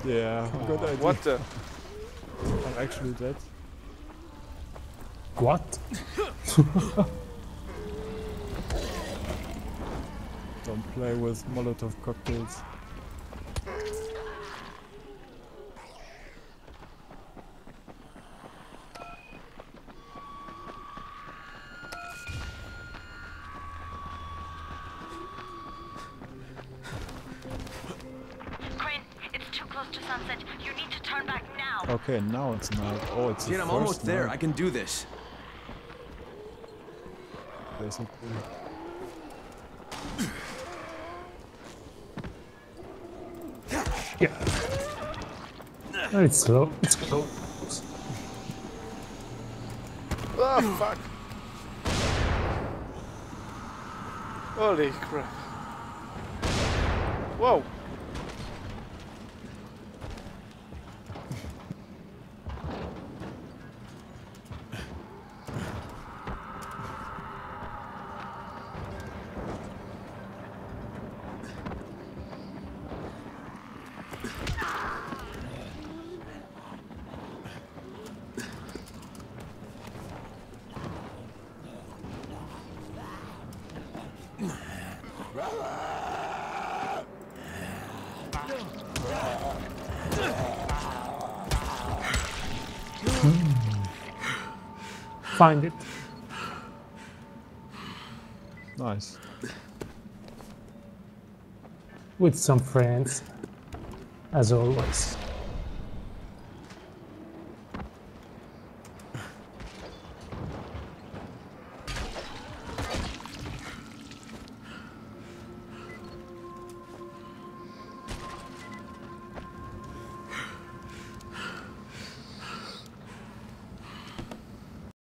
Yeah, good idea. What the? I'm actually dead. What? Don't play with Molotov cocktails. Sunset, you need to turn back now. Okay, now it's night. Oh, it's Dude, I'm almost there. I can do this. Basically. Yeah. Oh, it's slow. It's slow. Oh, fuck. Holy crap. Whoa. Find it. Nice. With some friends, as always.